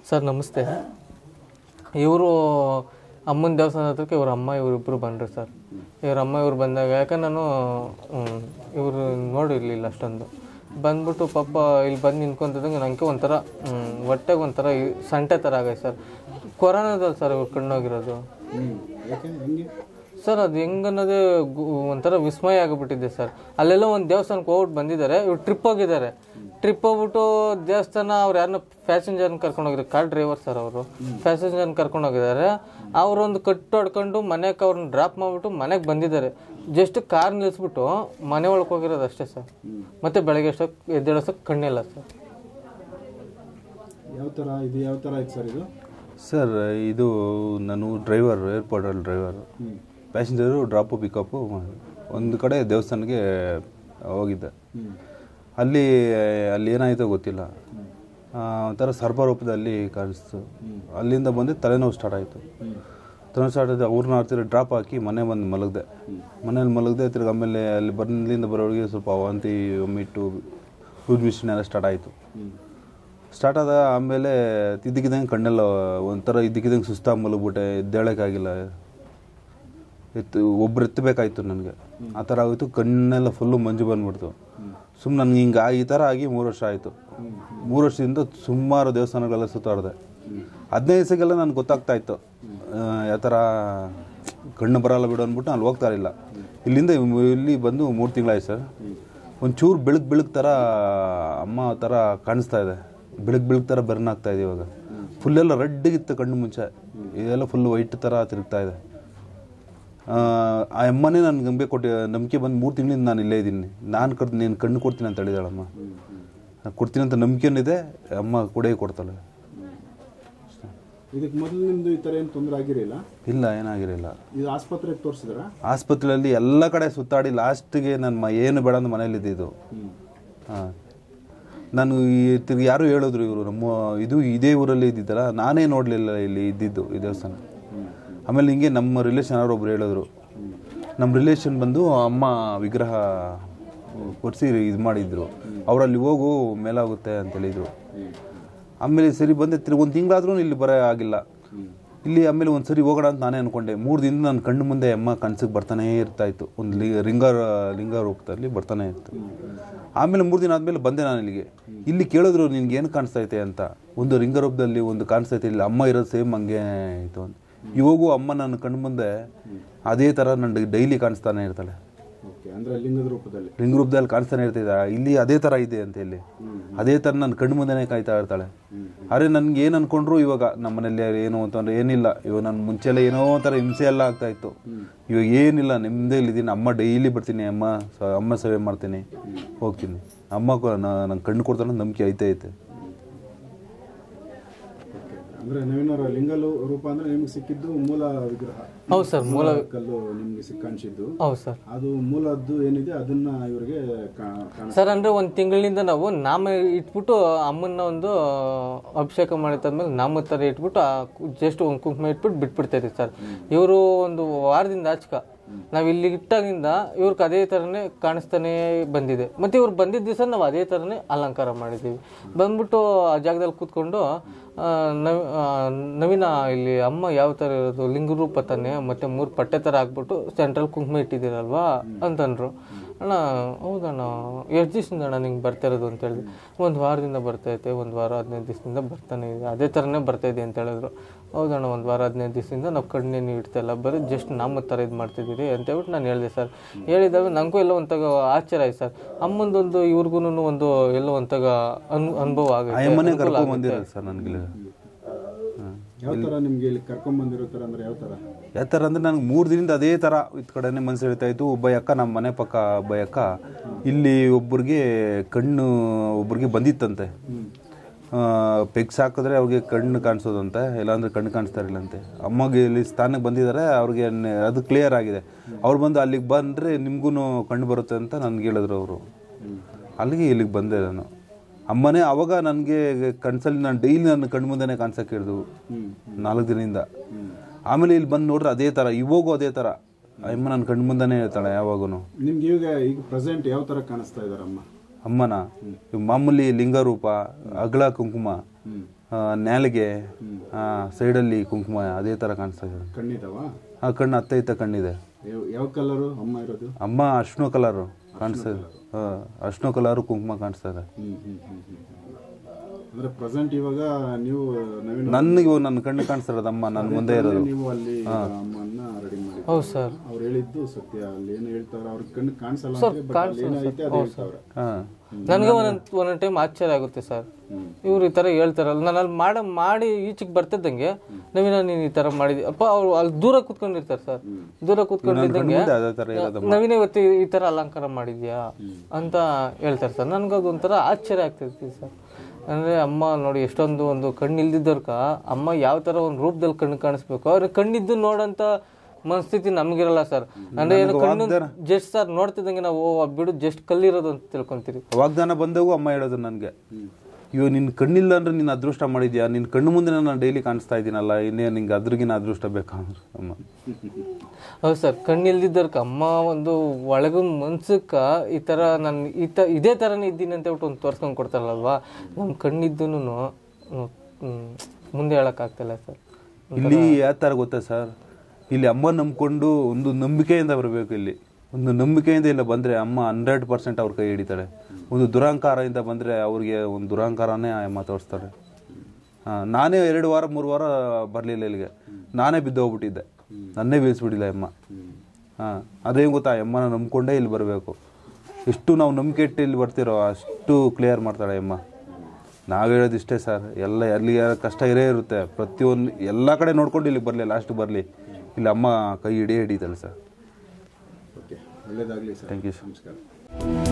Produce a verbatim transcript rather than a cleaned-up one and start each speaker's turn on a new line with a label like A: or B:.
A: Sir ನಮಸ್ತೆ. ಇವರು ಅಮ್ಮನ ದೇವಸ್ಥಾನ ಹತ್ರಕ್ಕೆ ಇವ್ರ ಅಮ್ಮ ಇವರಿಬ್ಬರು ಬಂದರು ಸರ್. ಇವ್ರ ಅಮ್ಮ ಇವ್ರು ಬಂದಾಗ ಯಾಕಂದ್ರೆ ನಾನು ಇವರು ನೋಡಿರಲಿಲ್ಲ ಅಷ್ಟೊಂದು. ಬಂದ್ಬಿಟ್ಟು ಪಾಪ ಇಲ್ಲಿ ಬಂದು ನಿಂತ್ಕೊಂತದಂಗೆ ನನಗೆ ಒಂಥರ ಹೊಟ್ಟೆಗೆ ಒಂಥರ ಸಂಟೆ ಥರ ಆಗೈತೆ ಸರ್. ಕೊರೋನಾದಲ್ಲಿ ಸರ್ ಇವ್ರು ಕಣ್ಣೋಗಿರೋದು ಸರ್. ಅದು ಹೆಂಗನ್ನೋದೇ ಒಂಥರ ವಿಸ್ಮಯ ಆಗಿಬಿಟ್ಟಿದೆ ಸರ್. ಅಲ್ಲೆಲ್ಲ ಒಂದು ದೇವಸ್ಥಾನಕ್ಕೆ ಹೋಗ್ಬಿಟ್ಟು ಬಂದಿದ್ದಾರೆ. ಇವ್ರು ಟ್ರಿಪ್ ಹೋಗಿದ್ದಾರೆ. ಟ್ರಿಪ್ ಹೋಗ್ಬಿಟ್ಟು ದೇವಸ್ಥಾನ ಅವ್ರು ಯಾರನ್ನ ಪ್ಯಾಸೆಂಜರ್ನ ಕರ್ಕೊಂಡು ಹೋಗಿದ್ದಾರೆ, ಕಾರ್ ಡ್ರೈವರ್ ಸರ್ ಅವರು ಪ್ಯಾಸೆಂಜರ್ನ ಕರ್ಕೊಂಡು ಹೋಗಿದ್ದಾರೆ. ಅವರೊಂದು ಕಟ್ಟು ಹೊಡ್ಕೊಂಡು ಮನೆಗೆ ಅವ್ರನ್ನ ಡ್ರಾಪ್ ಮಾಡಿಬಿಟ್ಟು ಮನೆಗೆ ಬಂದಿದ್ದಾರೆ. ಜಸ್ಟ್ ಕಾರ್ ನಿಲ್ಲಿಸ್ಬಿಟ್ಟು ಮನೆ ಒಳಗೆ ಹೋಗಿರೋದು ಅಷ್ಟೇ ಸರ್. ಮತ್ತೆ ಬೆಳಗ್ಗೆ ಅಷ್ಟೊಕ್ಕೆ ಎದ್ದೇಳೋಸಕ್ಕೆ ಕಣ್ಣಿಲ್ಲ ಸರ್.
B: ಯಾವ ಥರ ಇದು ಯಾವ ಥರ ಆಯ್ತು ಸರ್ ಇದು?
C: ಸರ್ ಇದು ನಾನು ಡ್ರೈವರ್, ಏರ್ಪೋರ್ಟಲ್ಲಿ ಡ್ರೈವರ್. ಪ್ಯಾಸೆಂಜರು ಡ್ರಾಪು ಪಿಕಪ್ಪು ಒಂದು ಕಡೆ ದೇವಸ್ಥಾನಕ್ಕೆ ಹೋಗಿದ್ದೆ. ಅಲ್ಲಿ ಅಲ್ಲಿ ಏನಾಯಿತೋ ಗೊತ್ತಿಲ್ಲ, ಒಂಥರ ಸರ್ಪರೂಪದಲ್ಲಿ ಕಾಣಿಸ್ತು. ಅಲ್ಲಿಂದ ಬಂದು ತಲೆನೋವು ಸ್ಟಾರ್ಟ್ ಆಯಿತು. ತಲೆನೋವು ಸ್ಟಾರ್ಟ್ ಆಯಿತು. ಅವ್ರನ್ನ ಆಡ್ತಿರೋ ಡ್ರಾಪ್ ಹಾಕಿ ಮನೆ ಬಂದು ಮಲಗಿದೆ. ಮನೇಲಿ ಮಲಗಿದೆ. ತಿರ್ಗಿ ಆಮೇಲೆ ಅಲ್ಲಿ ಬಂದ್ಲಿಂದ ಬರೋರಿಗೆ ಸ್ವಲ್ಪ ವಾಂತಿ ಒಮ್ಮಿಟ್ಟು ಲೂಸ್ ಮಿಷನ್ ಎಲ್ಲ ಸ್ಟಾರ್ಟ್ ಆಯಿತು. ಸ್ಟಾರ್ಟ್ ಆದ ಆಮೇಲೆ ಇದ್ದಕ್ಕಿದ್ದಂಗೆ ಕಣ್ಣೆಲ್ಲ ಒಂಥರ ಇದ್ದಕ್ಕಿದ್ದಂಗೆ ಸುಸ್ತಾಗಿ ಮಲಗ್ಬಿಟ್ಟೆ. ಎದ್ದೇಳೋಕ್ಕಾಗಿಲ್ಲ. ಎತ್ತು ಒಬ್ರು ಎತ್ತಬೇಕಾಯ್ತು ನನಗೆ. ಆ ಥರ ಆಗೋಯ್ತು. ಕಣ್ಣೆಲ್ಲ ಫುಲ್ಲು ಮಂಜು ಬಂದ್ಬಿಡ್ತು. ಸುಮ್ಮನೆ ನನಗೆ ಹಿಂಗೆ ಈ ಥರ ಆಗಿ ಮೂರು ವರ್ಷ ಆಯಿತು. ಮೂರು ವರ್ಷದಿಂದ ಸುಮಾರು ದೇವಸ್ಥಾನಗಳೆಲ್ಲ ಸುತ್ತಾಡಿದೆ. ಹದಿನೈದು ದಿವಸಕ್ಕೆಲ್ಲ ನನಗೆ ಗೊತ್ತಾಗ್ತಾ ಇತ್ತು ಯಾವ ಥರ ಕಣ್ಣು ಬರಲ್ಲ ಬಿಡು ಅಂದ್ಬಿಟ್ಟು ಅಲ್ಲಿ ಹೋಗ್ತಾ ಇರಲಿಲ್ಲ. ಇಲ್ಲಿಂದ ಇಲ್ಲಿ ಬಂದು ಮೂರು ತಿಂಗಳಾಯ್ತು ಸರ್. ಒಂಚೂರು ಬೆಳಗ್ಗೆ ಬೆಳಗ್ಗೆ ಥರ ಅಮ್ಮ ಥರ ಕಾಣಿಸ್ತಾ ಇದೆ. ಬೆಳಗ್ಗೆ ಬೆಳಗ್ಗೆ ಥರ ಬರ್ನ್ ಆಗ್ತಾ ಇದೆ. ಇವಾಗ ಫುಲ್ಲೆಲ್ಲ ರೆಡ್ಗಿತ್ತು ಕಣ್ಣು ಮುಂಚೆ, ಇದೆಲ್ಲ ಫುಲ್ ವೈಟ್ ಥರ ತಿರುಗ್ತಾ ಇದೆ. ಆ ಅಮ್ಮನೇ ನನಗೆ ನಂಬಿಕೆ ಕೊಟ್ಟು ನಂಬಿಕೆ ಬಂದು ಮೂರು ತಿಂಗಳಿಂದ ನಾನು ಇಲ್ಲೇ ಇದ್ದೀನಿ. ನಾನು ಕರ್ದು ನೀನು ಕಣ್ಣು ಕೊಡ್ತೀನಿ ಅಂತ ಹೇಳಿದಾಳಮ್ಮ. ಕೊಡ್ತೀನಿ ಅಂತ ನಂಬಿಕೆನಿದೆ. ಅಮ್ಮ ಕೂಡ ಕೊಡ್ತಾಳೆ.
B: ಇದಕ್ಕೆ ಮೊದಲು ನಿಮ್ಮದು ಈ ಥರ ಏನು ತೊಂದರೆ ಆಗಿರಲಿಲ್ಲ? ಇಲ್ಲ,
C: ಏನಾಗಿರಲಿಲ್ಲ.
B: ಇದು ಆಸ್ಪತ್ರೆಗೆ ತೋರಿಸಿದ್ರ?
C: ಆಸ್ಪತ್ರೆಯಲ್ಲಿ ಎಲ್ಲ ಕಡೆ ಸುತ್ತಾಡಿ ಲಾಸ್ಟಿಗೆ ನನ್ನ ಏನು ಬೇಡ ಅಂತ ಮನೇಲಿ ಇದ್ದಿದ್ದು. ಹಾಂ, ನಾನು ತಿರ್ಗಿ ಯಾರು ಹೇಳಿದ್ರು ಇವರು ನಮ್ಮ ಇದು ಇದೇ ಊರಲ್ಲಿ ಇದ್ದಿದ್ದಲ್ಲ, ನಾನೇ ನೋಡಲಿಲ್ಲ ಇಲ್ಲಿ ಇದ್ದಿದ್ದು ಈ ದೇವಸ್ಥಾನ. ಆಮೇಲೆ ಹಿಂಗೆ ನಮ್ಮ ರಿಲೇಷನ್ ಯಾರು ಒಬ್ರು ಹೇಳಿದ್ರು. ನಮ್ಮ ರಿಲೇಷನ್ ಬಂದು ಅಮ್ಮ ವಿಗ್ರಹ ಕೊಡಿಸಿ ಇದು ಮಾಡಿದ್ರು. ಅವರಲ್ಲಿ ಹೋಗು ಮೇಲಾಗುತ್ತೆ ಅಂತ ಹೇಳಿದರು. ಆಮೇಲೆ ಸರಿ ಬಂದೆ. ತಿರ್ಗಿ ಒಂದು ತಿಂಗಳಾದ್ರೂ ಇಲ್ಲಿ ಬರೋ ಆಗಿಲ್ಲ ಇಲ್ಲಿ. ಆಮೇಲೆ ಒಂದು ಸರಿ ಹೋಗೋಣ ಅಂತ ನಾನೇ ಅಂದ್ಕೊಂಡೆ. ಮೂರು ದಿನ ನನ್ನ ಕಣ್ಣು ಮುಂದೆ ಅಮ್ಮ ಕನಸಿಗೆ ಬರ್ತಾನೇ ಇರ್ತಾಯಿತ್ತು. ಒಂದು ಲಿ ಲಿಂಗ ಲಿಂಗ ರೂಪದಲ್ಲಿ ಬರ್ತಾನೆ ಇತ್ತು. ಆಮೇಲೆ ಮೂರು ದಿನ ಆದಮೇಲೆ ಬಂದೆ ನಾನು ಇಲ್ಲಿಗೆ. ಇಲ್ಲಿ ಕೇಳಿದ್ರು ನಿನ್ಗೆ ಏನು ಕಾಣಿಸ್ತೈತೆ ಅಂತ. ಒಂದು ಲಿಂಗ ರೂಪದಲ್ಲಿ ಒಂದು ಕಾಣಿಸ್ತೈತೆ. ಇಲ್ಲಿ ಅಮ್ಮ ಇರೋದು ಸೇಮ್ ಹಂಗೆ ಆಯಿತು ಅಂತ. ಇವಾಗೂ ಅಮ್ಮ ನನ್ನ ಕಣ್ಣು ಮುಂದೆ ಅದೇ ಥರ ನನಗೆ ಡೈಲಿ ಕಾಣಿಸ್ತಾನೆ ಇರ್ತಾಳೆ.
B: ಲಿಂಗದ ರೂಪದಲ್ಲಿ
C: ಲಿಂಗ ರೂಪದಲ್ಲಿ ಕಾಣಿಸ್ತಾನೆ ಇರ್ತಿದ್ದ. ಇಲ್ಲಿ ಅದೇ ಥರ ಇದೆ ಅಂತ. ಇಲ್ಲಿ ಅದೇ ಥರ ನನ್ನ ಕಣ್ಣು ಮುಂದೆನೇ ಕಾಯ್ತಾ ಇರ್ತಾಳೆ. ಆದರೆ ನನಗೆ ಏನು ಅಂದ್ಕೊಂಡ್ರು ಇವಾಗ ನಮ್ಮ ಮನೇಲಿ ಏನು ಅಂತಂದ್ರೆ ಏನಿಲ್ಲ. ಇವಾಗ ನನ್ನ ಮುಂಚೆಲ್ಲ ಏನೋ ಒಂಥರ ಹಿಂಸೆ ಎಲ್ಲ ಆಗ್ತಾಯಿತ್ತು. ಇವಾಗ ಏನಿಲ್ಲ, ನಿಮ್ಮದೇಲಿದ್ದೀನಿ. ಅಮ್ಮ ಡೈಲಿ ಬರ್ತೀನಿ. ಅಮ್ಮ ಅಮ್ಮ ಸೇವೆ ಮಾಡ್ತೀನಿ, ಹೋಗ್ತೀನಿ. ಅಮ್ಮ ನಂಗೆ ಕಣ್ಣು ಕೊಡ್ತಾನೆ ನಂಬಿಕೆ ಐತೆ ಐತೆ.
B: ಅಂದ್ರೆ ನವೀನವರ ಲಿಂಗ ರೂಪ ಅಂದ್ರೆ ನಿಮ್ಗೆ ಸಿಕ್ಕಿದ್ದು ಮೂಲ ವಿಗ್ರಹ?
A: ಹೌದು ಸರ್, ಮೂಲ
B: ಕಲ್ಲು ನಿಮ್ಗೆ ಸಿಕ್ಕಾಣಿಸಿದ್ದು.
A: ಹೌದು ಸರ್.
B: ಅದು ಮೂಲದ್ದು ಏನಿದೆ ಅದನ್ನ ಇವರಿಗೆ
A: ಸರ್ ಅಂದ್ರೆ ಒಂದು ತಿಂಗಳಿಂದ ನಾವು ನಾಮ ಇಟ್ಬಿಟ್ಟು ಅಮ್ಮನ ಒಂದು ಅಭಿಷೇಕ ಮಾಡಿದ್ದಾದ್ಮೇಲೆ ನಾಮ ಥರ ಇಟ್ಬಿಟ್ಟು ಜಸ್ಟ್ ಒಂದು ಕುಂಕುಮ ಇಟ್ಬಿಟ್ಟು ಬಿಟ್ಬಿಡ್ತಾ ಇದ್ದೀವಿ ಸರ್. ಇವರು ಒಂದು ವಾರದಿಂದ ಆಚಕ ನಾವು ಇಲ್ಲಿ ಇಟ್ಟಾಗಿಂದ ಇವ್ರಿಗೆ ಅದೇ ಥರನೇ ಕಾಣಿಸ್ತಾನೆ ಬಂದಿದೆ. ಮತ್ತು ಇವ್ರು ಬಂದಿದ್ದ ದಿವಸ ನಾವು ಅದೇ ಥರನೇ ಅಲಂಕಾರ ಮಾಡಿದ್ದೀವಿ. ಬಂದ್ಬಿಟ್ಟು ಆ ಜಾಗದಲ್ಲಿ ಕೂತ್ಕೊಂಡು ನವಿ ನವೀನ ಇಲ್ಲಿ ಅಮ್ಮ ಯಾವ ಥರ ಇರೋದು ಲಿಂಗ ರೂಪ ತಾನೆ, ಮತ್ತು ಮೂರು ಪಟ್ಟೆ ಥರ ಹಾಕ್ಬಿಟ್ಟು ಸೆಂಟ್ರಲ್ ಕುಂಕುಮ ಇಟ್ಟಿದ್ದೀರಲ್ವಾ ಅಂತಂದರು. ಅಣ್ಣ ಹೌದಣ್ಣ, ಎಷ್ಟು ದಿವಸದಿಂದ ಅಣ್ಣ ನಿಂಗೆ ಬರ್ತಾ ಇರೋದು ಅಂತ ಹೇಳಿದೆ. ಒಂದು ವಾರದಿಂದ ಬರ್ತೈತೆ, ಒಂದು ವಾರ ಹದಿನೈದು ದಿವಸದಿಂದ ಬರ್ತಾನೆ ಇದೆ, ಅದೇ ಥರನೇ ಬರ್ತಾಯಿದೆ ಅಂತ ಹೇಳಿದ್ರು. ಹೌದಣ್ಣ, ಒಂದು ವಾರ ಹದಿನೈದು ದಿವಸದಿಂದ ನಾವು ಕಣ್ಣೇನು ಇಡ್ತಾಯಿಲ್ಲ, ಬರೀ ಜಸ್ಟ್ ನಮ್ಮ ಥರ ಇದು ಮಾಡ್ತಿದ್ದೀರಿ ಅಂತ ಹೇಳ್ಬಿಟ್ಟು ನಾನು ಹೇಳಿದೆ ಸರ್. ಹೇಳಿದಾಗ ನನಗೂ ಎಲ್ಲ ಒಂತಾಗ ಆಶ್ಚರ್ಯ ಆಯ್ತು ಸರ್. ಅಮ್ಮಂದೊಂದು ಇವ್ರಿಗೂ ಒಂದು ಎಲ್ಲ ಒಂತಾಗ ಅನ್ ಅನುಭವ ಆಗುತ್ತೆ.
B: ಯಾವ ಥರ ನಿಮಗೆ ಇಲ್ಲಿ ಕರ್ಕೊಂಡ್ಬಂದಿರೋ ಥರ ಅಂದರೆ ಯಾವ ಥರ
C: ಯಾವ ಥರ ಅಂದರೆ ನನಗೆ ಮೂರು ದಿನದಿಂದ ಅದೇ ಥರ ಇತ್ತು ಕಡೆನೇ ಮನಸ್ಸು ಹೇಳ್ತಾ ಇತ್ತು. ಒಬ್ಬ ಅಕ್ಕ ನಮ್ಮ ಮನೆ ಪಕ್ಕ ಒಬ್ಬ ಅಕ್ಕ ಇಲ್ಲಿ ಒಬ್ಬರಿಗೆ ಕಣ್ಣು ಒಬ್ರಿಗೆ ಬಂದಿತ್ತಂತೆ. ಪೆಗ್ಸ್ ಹಾಕಿದ್ರೆ ಅವ್ರಿಗೆ ಕಣ್ಣು ಕಾಣಿಸೋದಂತೆ, ಇಲ್ಲಾಂದ್ರೆ ಕಣ್ಣು ಕಾಣಿಸ್ತಾ ಇರಲಿಲ್ಲಂತೆ. ಅಮ್ಮಗೆ ಇಲ್ಲಿ ಸ್ಥಾನಕ್ಕೆ ಬಂದಿದ್ದಾರೆ, ಅವ್ರಿಗೆ ಅದು ಕ್ಲಿಯರ್ ಆಗಿದೆ. ಅವ್ರು ಬಂದು ಅಲ್ಲಿಗೆ ಬಂದರೆ ನಿಮಗೂ ಕಣ್ಣು ಬರುತ್ತೆ ಅಂತ ನನಗೆ ಹೇಳಿದ್ರು ಅವರು. ಅಲ್ಲಿಗೆ ಇಲ್ಲಿಗೆ ಬಂದೆ ನಾನು. ಅಮ್ಮನೇ ಅವಾಗ ನನಗೆ ಕನ್ಸಲ್ಲಿ ನಾನು ಡೈಲಿ ನನ್ನ ಕಣ್ಣು ಮುಂದೆನೇ ಕಾಣಿಸೋಕೆ ಹಿಡಿದು ನಾಲ್ಕು ದಿನದಿಂದ. ಆಮೇಲೆ ಇಲ್ಲಿ ಬಂದು ನೋಡ್ರೆ ಅದೇ ಥರ, ಇವಾಗೂ ಅದೇ ಥರ ಅಮ್ಮ ನನ್ನ ಕಣ್ಣು ಮುಂದೆನೇ ಇರ್ತಾಳೆ ಯಾವಾಗೂ.
B: ನಿಮ್ಗೆ ಈಗ ಈಗ ಪ್ರೆಸೆಂಟ್ ಯಾವ ಥರ ಕಾಣಿಸ್ತಾ ಇದ್ದಾರೆ ಅಮ್ಮ?
C: ಅಮ್ಮನ ಮಾಮೂಲಿ ಲಿಂಗ ರೂಪ, ಅಗಲ ಕುಂಕುಮ, ನ್ಯಾಲಿಗೆ ಸೈಡಲ್ಲಿ ಕುಂಕುಮ ಅದೇ ಥರ ಕಾಣಿಸ್ತಾ ಇದೆ.
B: ಕಣ್ಣಿದಾವ?
C: ಹಾಂ, ಕಣ್ಣು ಹತ್ತೈತ ಕಣ್ಣಿದೆ.
B: ಯಾವ ಕಲರು ಅಮ್ಮ ಇರೋದು?
C: ಅಮ್ಮ ಅರ್ಶಿನ ಕಲರು ಕಾಣಿಸ್ತಾ ಇದೆ. ಹಾಂ, ಅರ್ಶಿನ ಕಲರು ಕುಂಕುಮ ಕಾಣಿಸ್ತಾ ಇದೆ.
B: ಅಂದ್ರೆ ಪ್ರೆಸೆಂಟ್ ಇವಾಗ ನೀವು
C: ನನಗೆ ನನ್ನ ಕಣ್ಣು ಕಾಣಿಸ್ತಾ ಇರೋದು ಅಮ್ಮ ನನ್ನ ಮುಂದೆ ಇರೋದು.
B: ನೀವು ಅಲ್ಲಿ ಅಮ್ಮನ್ನ ರೆಡಿ ಮಾಡಿ.
A: ಹೌದು ಸರ್.
B: ಅವ್ರು ಹೇಳಿದ್ದು ಸತ್ಯ. ಅಲ್ಲಿ ಏನು ಹೇಳ್ತಾರ ಅವ್ರ ಕಣ್ಣು ಕಾಣಿಸಲ್ಲ ಅಂದ್ರೆ ಬಟ್ ಅಲ್ಲಿ ಏನೈತೆ ಅದು ಹೇಳ್ತಾವ್ರೆ.
C: ಹಾಂ,
A: ನನಗೆ ಒಂದೊಂದು ಒಂದೊಂದು ಟೈಮ್ ಆಶ್ಚರ್ಯ ಆಗುತ್ತೆ ಸರ್, ಇವ್ರು ಈ ಥರ ಹೇಳ್ತಾರಲ್ಲ. ನಾನು ಅಲ್ಲಿ ಮಾಡ ಮಾಡಿ ಈಚೆಗೆ ಬರ್ತಿದ್ದಂಗೆ ನವೀನ ನೀನು ಈ ಥರ ಮಾಡಿದ್ವಿ ಅಪ್ಪ. ಅವ್ರು ಅಲ್ಲಿ ದೂರ ಕೂತ್ಕೊಂಡಿರ್ತಾರೆ ಸರ್, ದೂರ ಕೂತ್ಕೊಂಡಿದ್ದಂಗೆ ನವೀನ ಇವತ್ತು ಈ ಥರ ಅಲಂಕಾರ ಮಾಡಿದ್ಯಾ ಅಂತ ಹೇಳ್ತಾರೆ ಸರ್. ನನಗದು ಒಂಥರ ಆಶ್ಚರ್ಯ ಆಗ್ತಿರ್ತೀವಿ ಸರ್. ಅಂದರೆ ಅಮ್ಮ ನೋಡಿ ಎಷ್ಟೊಂದು ಒಂದು ಕಣ್ಣು ಇಲ್ದಿದ್ದವ್ರಕ ಅಮ್ಮ ಯಾವ ಥರ ಒಂದು ರೂಪದಲ್ಲಿ ಕಣ್ಣು ಕಾಣಿಸ್ಬೇಕು, ಅವ್ರಿಗೆ ಕಣ್ಣಿದ್ದು ನೋಡೋಂಥ ಮನಸ್ಥಿತಿ ನಮಗಿರಲ್ಲ ಸರ್. ಅಂದ್ರೆ ಏನು ಕಣ್ಣು ಜಸ್ಟ್ ಸರ್ ನೋಡ್ತಿದ್ದಂಗೆ ನಾವು ಬಿಡು ಜಸ್ಟ್ ಕಲ್ಲಿರೋದು ಅಂತ ತಿಳ್ಕೊಂತೀರಿ.
C: ವಾಗ್ದಾನ ಬಂದಾಗೂ ಅಮ್ಮ ಹೇಳೋದು ನನಗೆ, ಇವ್ ನಿನ್ನ ಕಣ್ಣಿಲ್ಲ ಅಂದ್ರೆ ನೀನು ಅದೃಷ್ಟ ಮಾಡಿದ್ಯಾ, ನಿನ್ನ ಕಣ್ಣು ಮುಂದೆ ನಾನು ಡೈಲಿ ಕಾಣಿಸ್ತಾ ಇದ್ದೀನಲ್ಲ, ಇನ್ನೇ ನಿಂಗೆ ಅದ್ರಿಗಿನ ಅದೃಷ್ಟ ಬೇಕಂದ್ರೆ ಅಮ್ಮ.
A: ಹೌದು ಸರ್, ಕಣ್ಣಿಲ್ದಿದ್ದರ್ಕ ಅಮ್ಮ ಒಂದು ಒಳಗ ಮನ್ಸಕ್ಕ ಈ ಥರ ನಾನು ಈ ತ ಇದೇ ಥರನೇ ಇದ್ದೀನಿ ಅಂತ ಹೇಳ್ಬಿಟ್ಟು ಒಂದು ತೋರ್ಸ್ಕೊಂಡು ಕೊಡ್ತಾರಲ್ವಾ. ನಮ್ಮ ಕಣ್ಣಿದ್ದೂ ಮುಂದೆ ಹೇಳೋಕ್ಕಾಗ್ತಿಲ್ಲ ಸರ್.
C: ಇಲ್ಲಿ ಯಾವ ಥರ ಗೊತ್ತಾ ಸರ್, ಇಲ್ಲಿ ಅಮ್ಮ ನಂಬ್ಕೊಂಡು ಒಂದು ನಂಬಿಕೆಯಿಂದ ಬರಬೇಕು. ಇಲ್ಲಿ ಒಂದು ನಂಬಿಕೆಯಿಂದ ಇಲ್ಲ ಬಂದರೆ ಅಮ್ಮ ಹಂಡ್ರೆಡ್ ಪರ್ಸೆಂಟ್ ಅವ್ರ ಕೈ ಹಿಡಿತಾಳೆ. ಒಂದು ದುರಹಂಕಾರದಿಂದ ಬಂದರೆ ಅವ್ರಿಗೆ ಒಂದು ದುರಹಂಕಾರನೇ ಅಮ್ಮ ತೋರಿಸ್ತಾಳೆ. ಹಾಂ, ನಾನೇ ಎರಡು ವಾರ ಮೂರು ವಾರ ಬರಲಿಲ್ಲ ಇಲ್ಲಿಗೆ, ನಾನೇ ಬಿದ್ದೋಗ್ಬಿಟ್ಟಿದ್ದೆ, ನನ್ನೇ ಬೀಳಿಸ್ಬಿಟ್ಟಿಲ್ಲ ಅಮ್ಮ. ಹಾಂ, ಅದೇನು ಗೊತ್ತಾ, ಅಮ್ಮನ ನಂಬ್ಕೊಂಡೇ ಇಲ್ಲಿ ಬರಬೇಕು. ಎಷ್ಟು ನಾವು ನಂಬಿಕೆ ಇಟ್ಟು ಇಲ್ಲಿ ಬರ್ತಿರೋ ಅಷ್ಟು ಕ್ಲಿಯರ್ ಮಾಡ್ತಾಳೆ ಅಮ್ಮ. ನಾವು ಹೇಳೋದು ಇಷ್ಟೇ ಸರ್, ಎಲ್ಲ ಎಲ್ಲಿ ಕಷ್ಟ ಇರೇ ಇರುತ್ತೆ, ಪ್ರತಿಯೊಂದು ಎಲ್ಲ ಕಡೆ ನೋಡ್ಕೊಂಡು ಇಲ್ಲಿಗೆ ಬರಲಿ, ಲಾಸ್ಟ್ ಬರಲಿ, ಇಲ್ಲಿ ಅಮ್ಮ ಕೈ ಹಿಡಿಯೇ ಹಿಡಿತಾಳೆ ಸರ್.
B: ಓಕೆ, ಒಳ್ಳೆಯದಾಗಲಿ ಸರ್.
C: Thank you sir.
B: ನಮಸ್ಕಾರ.